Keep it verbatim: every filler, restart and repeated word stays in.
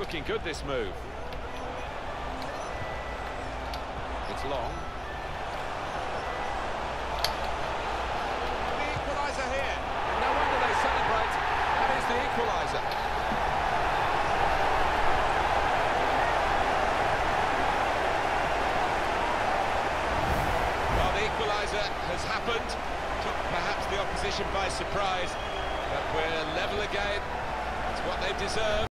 Looking good, this move. It's long. The equaliser here. And no wonder they celebrate. That is the equaliser. Well, the equaliser has happened. Took perhaps the opposition by surprise. But we're level again. It's what they deserve.